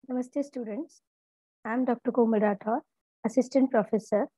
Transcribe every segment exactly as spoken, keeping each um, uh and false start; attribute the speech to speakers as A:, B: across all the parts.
A: Namaste students. I am Doctor Komal Rathore, Assistant Professor,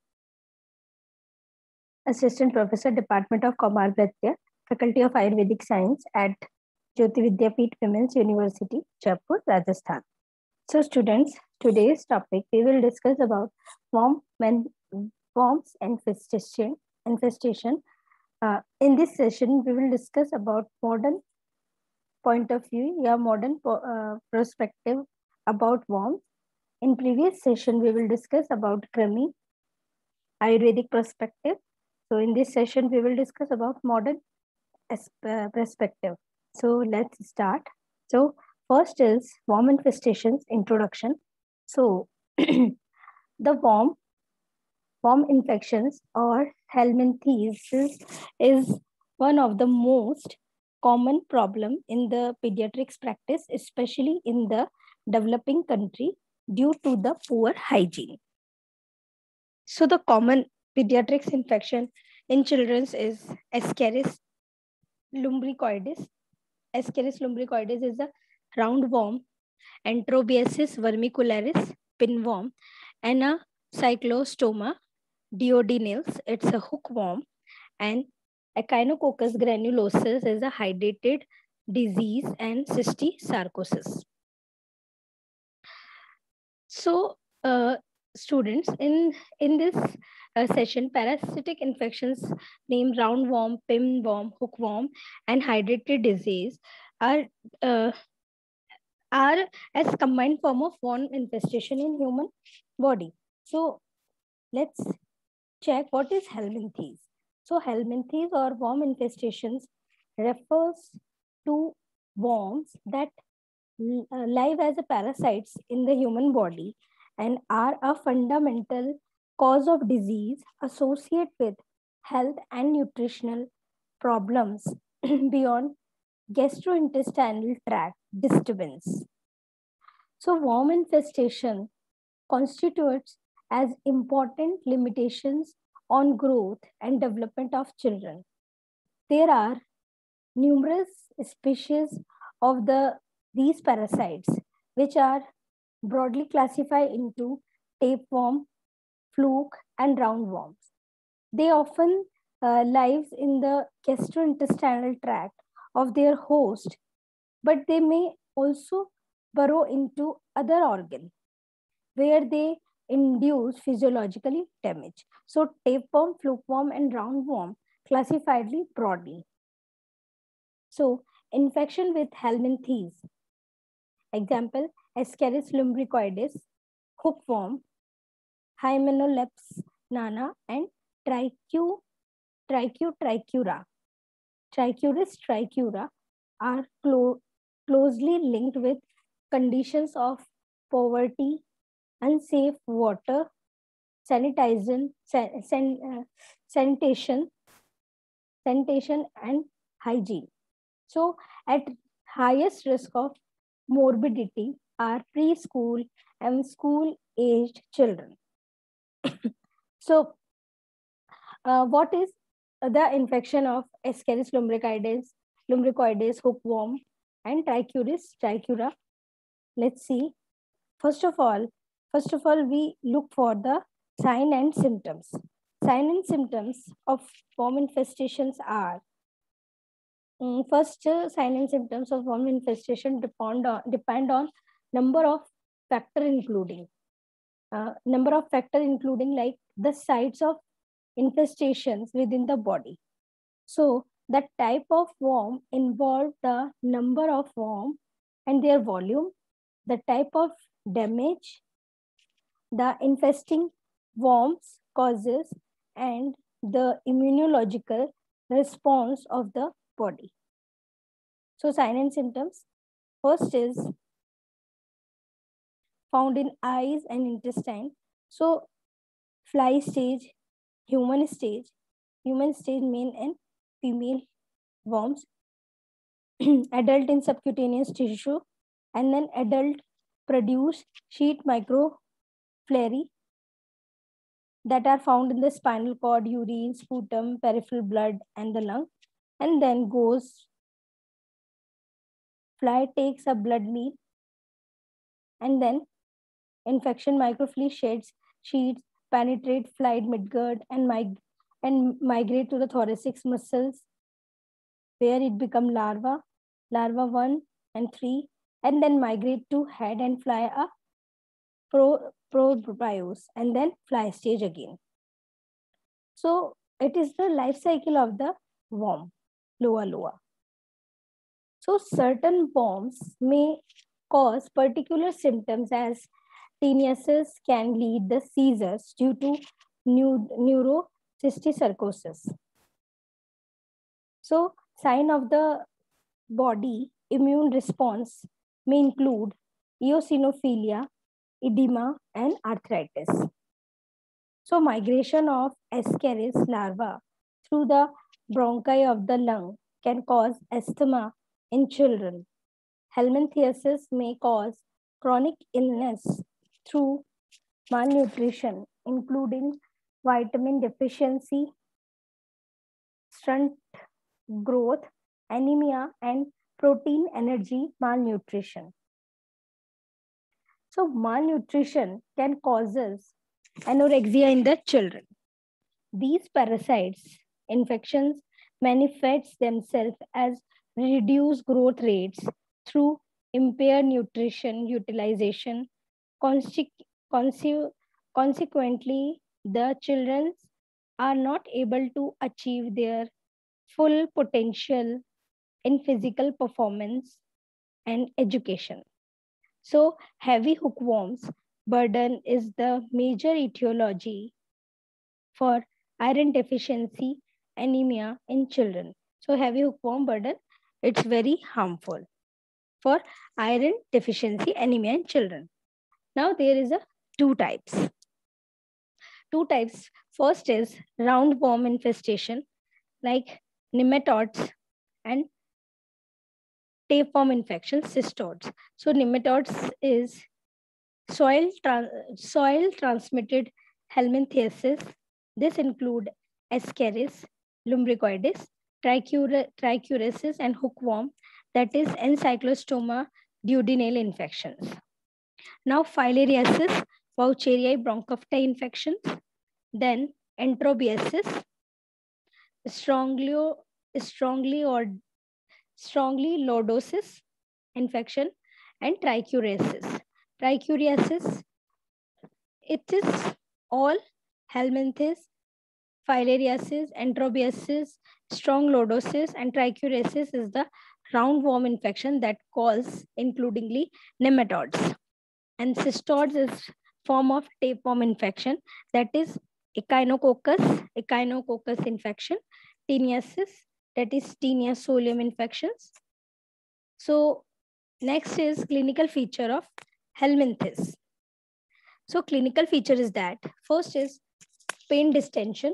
A: Assistant Professor, Department of Kamar Bhatia, Faculty of Ayurvedic Science at Jyoti Vidyapeeth Women's University, Jaipur, Rajasthan. So students, today's topic we will discuss about worm when worms infestation. infestation. Uh, in this session, we will discuss about modern point of view, yeah, modern uh, perspective about worms. In previous session, we will discuss about Krami, Ayurvedic perspective. So in this session, we will discuss about modern uh, perspective. So let's start. So first is worm infestations introduction. So the worm worm infections or helminthiasis is one of the most common problem in the pediatrics practice, especially in the developing country due to the poor hygiene. So the common pediatrics infection in children is Ascaris lumbricoides. Ascaris lumbricoides is a roundworm, Enterobiasis vermicularis, pinworm, and a Cyclostoma duodenales. It's a hookworm, and Echinococcus granulosus is a hydrated disease and cystosarcosis. So, uh, students, in in this uh, session, parasitic infections named roundworm, pinworm, hookworm, and hydrated disease are uh, are as combined form of worm infestation in human body. So, let's check what is helminthes. So, helminthes or worm infestations refers to worms that uh, live as a parasites in the human body and are a fundamental cause of disease associated with health and nutritional problems beyond gastrointestinal tract disturbance. So worm infestation constitutes as important limitations on growth and development of children. There are numerous species of the these parasites, which are broadly classified into tapeworm, fluke, and roundworms. They often uh, live in the gastrointestinal tract of their host, but they may also burrow into other organs where they induce physiologically damage. So tapeworm, flukeworm, and roundworm classified broadly. So infection with helminthes. Example, Ascaris lumbricoides, hookworm, Hymenolapse nana, and Trichu, Trichu tricura. Trichuris tricura are clo closely linked with conditions of poverty, unsafe water, sanitation, san, san, uh, sanitation, sanitation, and hygiene. So, at highest risk of morbidity are preschool and school-aged children. So, uh, what is the infection of Ascaris lumbricoides, lumbricoides, hookworm, and Trichuris tricura? Let's see. First of all, first of all, we look for the sign and symptoms. Sign and symptoms of worm infestations are um, first uh, sign and symptoms of worm infestation depend on depend on number of factor including uh, number of factor including like the sites of infestations within the body. So the type of worm involved the number of worm and their volume, the type of damage the infesting worms causes, and the immunological response of the body. So sign and symptoms. First is found in eyes and intestine. So fly stage, human stage, human stage male and female worms, adult in subcutaneous tissue, and then adult produce sheet microflare that are found in the spinal cord, urine, sputum, peripheral blood, and the lung, and then goes fly takes a blood meal And then infection microflea sheds sheets penetrate flight midgard and mig- and migrate to the thoracic muscles where it become larva, larva one and three, and then migrate to head and fly a pro probios and then fly stage again. So it is the life cycle of the worm, loa loa. So certain worms may cause particular symptoms as tinnitus can lead the seizures due to neurocysticercosis. So sign of the body immune response may include eosinophilia, edema, and arthritis. So migration of Ascaris larva through the bronchi of the lung can cause asthma in children. Helminthiasis may cause chronic illness through malnutrition, including vitamin deficiency, stunt growth, anemia, and protein energy malnutrition. So malnutrition can cause anorexia in the children. These parasites infections manifest themselves as reduced growth rates through impaired nutrition utilization. Conse- consequently, the children are not able to achieve their full potential in physical performance and education. So, heavy hookworms burden is the major etiology for iron deficiency anemia in children. So, heavy hookworm burden, it's very harmful for iron deficiency anemia in children. Now, there is a two types. Two types. First is roundworm infestation, like nematodes and tapeworm infection, cystodes. So nematodes is soil, tra soil transmitted helminthiasis. This include Ascaris, lumbricoides, trichuresis, and hookworm, that is Encyclostoma duodenale infections. Now filariasis, Vaucheria bronchophyta infections, then enterobiasis, strongly, strongly or strongly lordosis infection, and trichuriasis. Trichuriasis, it is all helminthes, filariasis, enterobiasis, strong lordosis, and trichuriasis is the roundworm infection that cause includingly nematodes. And cystodes is form of tapeworm infection, that is echinococcus, echinococcus infection, tinnitus, that is Tinea solium infections. So next is clinical feature of helminthes. So clinical feature is that first is pain distension,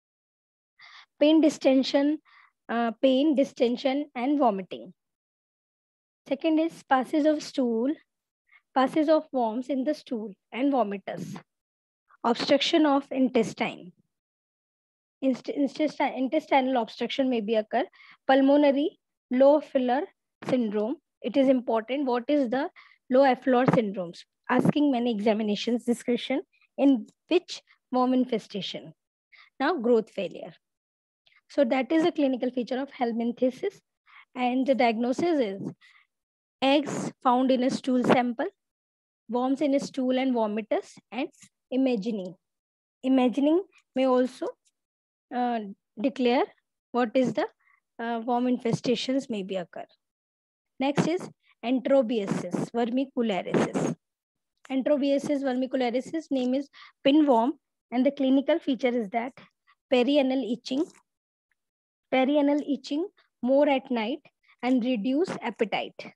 A: pain distension, uh, pain distension and vomiting. Second is passes of stool, passes of worms in the stool and vomitus. Obstruction of intestine. Inst intestinal obstruction may be occur. Pulmonary low filler syndrome. It is important. What is the low F-L O R syndromes? Asking many examinations this question. In which worm infestation? Now growth failure. So that is a clinical feature of helminthiasis. And the diagnosis is eggs found in a stool sample, worms in a stool and vomitus, and imagining. Imagining may also uh, declare what is the uh, worm infestations may be occur. Next is enterobiasis vermicularis. Enterobiasis vermicularis name is pinworm, and the clinical feature is that perianal itching, perianal itching more at night and reduced appetite.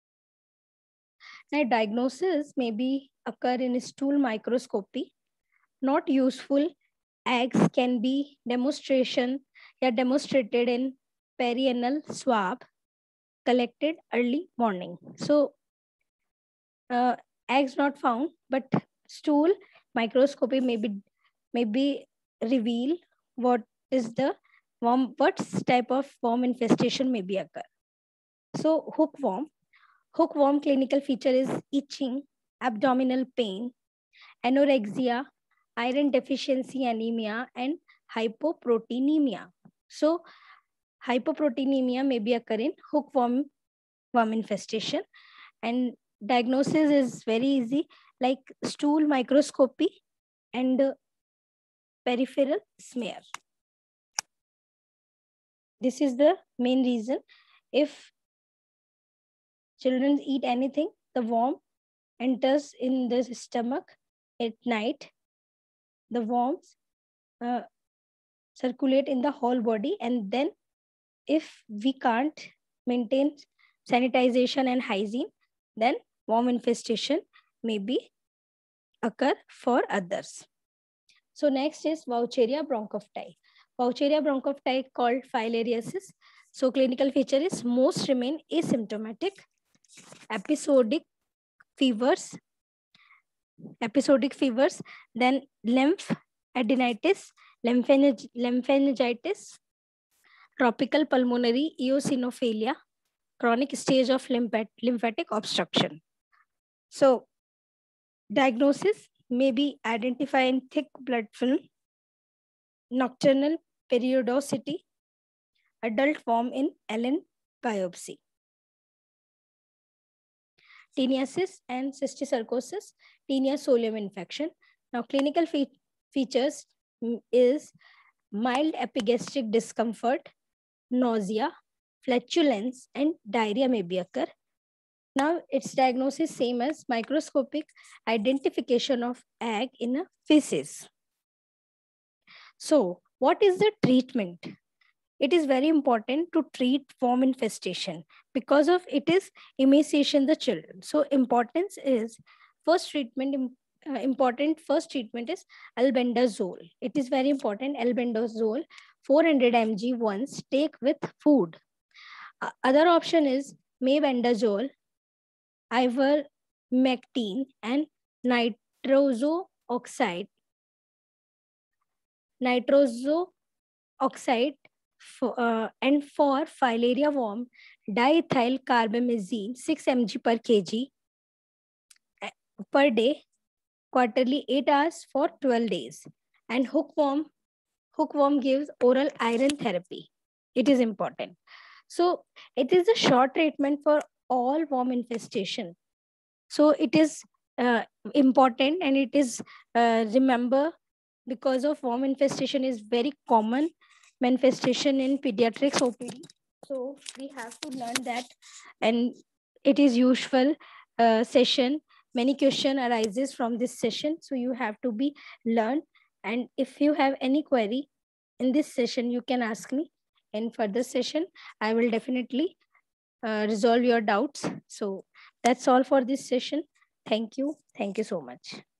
A: Now diagnosis may be occur in stool microscopy, not useful. Eggs can be demonstration yeah, demonstrated in perianal swab collected early morning. So uh, eggs not found, but stool microscopy may be, may be reveal what is the worm, what type of worm infestation may be occur. So hookworm, hookworm clinical feature is itching, abdominal pain, anorexia, iron deficiency anemia, and hypoproteinemia. So hypoproteinemia may be occurring hookworm worm infestation, and diagnosis is very easy, like stool microscopy and uh, peripheral smear. This is the main reason. If children eat anything, the worm enters in the stomach at night. The worms uh, circulate in the whole body, and then if we can't maintain sanitization and hygiene, then worm infestation may be occur for others. So next is Vaucheria bronchophthalmi. Vaucheria bronchophthalmi called filariasis. So clinical feature is most remain asymptomatic, episodic fevers, episodic fevers, then lymph adenitis, lymphangi lymphangitis, tropical pulmonary eosinophilia, chronic stage of lymphat lymphatic obstruction. So diagnosis may be identified in thick blood film, nocturnal periodicity, adult form in Allen biopsy. Teniasis and cysticercosis, tinea solium infection. Now, clinical fe features is mild epigastric discomfort, nausea, flatulence, and diarrhea may be occur. Now, its diagnosis same as microscopic identification of egg in a feces. So, what is the treatment? It is very important to treat worm infestation because of it is emaciation the children. So importance is first treatment, uh, important first treatment is albendazole. It is very important. Albendazole four hundred milligrams once, take with food. Uh, other option is mebendazole, ivermectin, and nitroso oxide. Nitroso oxide. For, uh, and for filaria worm, diethyl carbamazine six milligrams per kg per day, quarterly eight hours for twelve days. And hookworm, hookworm gives oral iron therapy. It is important. So it is a short treatment for all worm infestation. So it is uh, important, and it is uh, remember, because of worm infestation is very common manifestation in pediatrics O P D. So we have to learn that, and it is usual uh, session. Many question arises from this session, so you have to be learned. And if you have any query in this session, you can ask me. In further session, I will definitely uh, resolve your doubts. So that's all for this session. Thank you. Thank you so much.